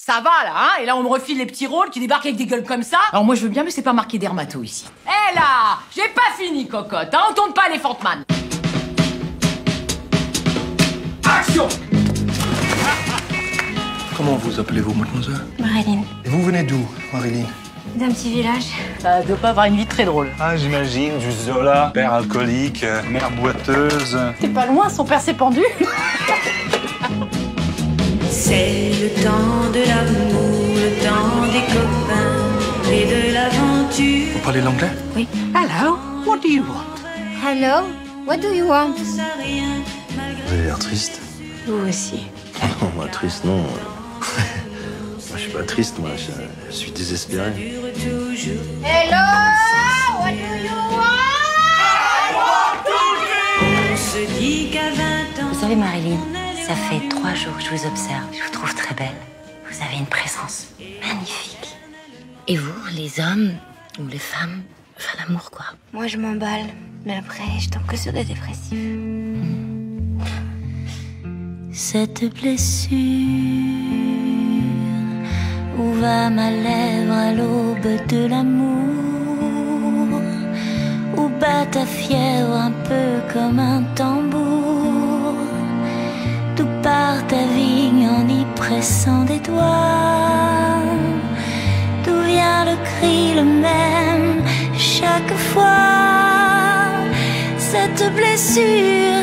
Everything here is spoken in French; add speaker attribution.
Speaker 1: Ça va, là, hein? Et là, on me refile les petits rôles qui débarquent avec des gueules comme ça. Alors moi, je veux bien, mais c'est pas marqué dermato ici. Eh là! J'ai pas fini, cocotte, hein? On tourne pas les Man. Action!
Speaker 2: Comment vous appelez-vous, mademoiselle?
Speaker 3: Marilyn.
Speaker 2: Et vous venez d'où, Marilyn?
Speaker 3: D'un petit village.
Speaker 1: Ça doit pas avoir une vie très drôle.
Speaker 4: Ah, j'imagine, du Zola, père alcoolique, mère boiteuse.
Speaker 1: C'est pas loin, son père s'est pendu.
Speaker 5: C'est le temps de l'amour, le temps des copains et de l'aventure.
Speaker 2: Vous parlez l'anglais?
Speaker 3: Oui.
Speaker 1: Hello, what do you want?
Speaker 3: Hello, what do you want?
Speaker 5: Ça rien,
Speaker 6: Vous avez l'air triste.
Speaker 3: Vous aussi.
Speaker 6: Non, moi, triste, non. Moi, je suis pas triste, moi, je suis désespéré.
Speaker 5: dure toujours.
Speaker 3: Hello, what do you want?
Speaker 5: On se dit qu'à 20 ans.
Speaker 3: Vous savez, Marilyn, ça fait 3 jours que je vous observe. Je vous trouve très belle. Vous avez une présence magnifique. Et vous, les hommes ou les femmes, enfin l'amour quoi. Moi, je m'emballe, mais après, je tombe que sur des dépressifs.
Speaker 7: Cette blessure, où va ma lèvre à l'aube de l'amour, où bat ta fièvre un peu comme un tambour, d'où part ta vigne en y pressant des doigts, d'où vient le cri le même chaque fois, cette blessure